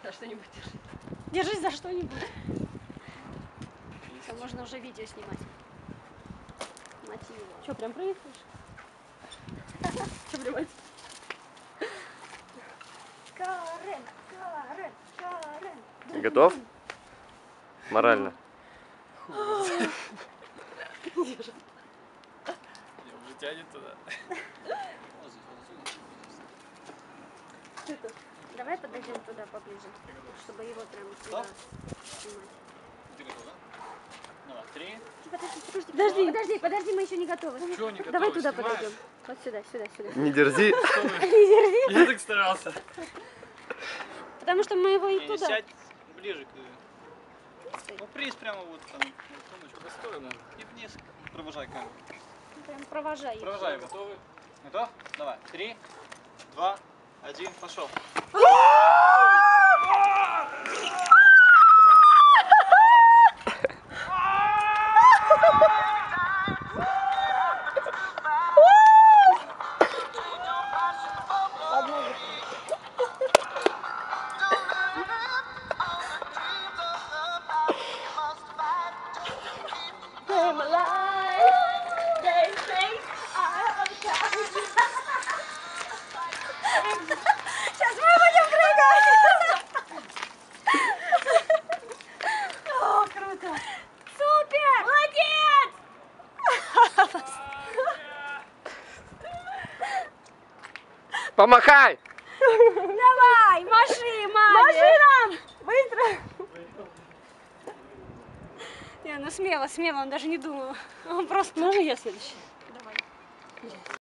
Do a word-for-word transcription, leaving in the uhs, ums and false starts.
За что-нибудь держи. Держись за что-нибудь. Все, можно уже видео снимать. Мотиво. Что, прям проехаешь? Что блевать? Карен, Карен, Карен. Ты готов? Морально. Держи. Уже тянет туда. Давай подойдем туда поближе, чтобы его прям сюда снимать. Ты готова? Давай, три. Подожди, подожди, подожди, подожди, подожди, мы еще не готовы. Чего не готовы? Давай туда Снимаешь? подойдем. Вот сюда, сюда, сюда. Не дерзи. Не дерзи. Я так старался. Потому что мы его и Не, туда. сядь ближе к... Ну, приз прямо вот там. Достойно. И вниз. Провожай камеру. Прям провожай. Провожай. Готовы? Готов? Давай. Три, два, один, пошел. Сейчас мы будем прыгать! О, круто! Супер! Молодец! Помахай! Давай, маши, маме! Маши нам! Быстро! Не, ну смело, смело, он даже не думал. Он просто... Можно я следующий? Давай.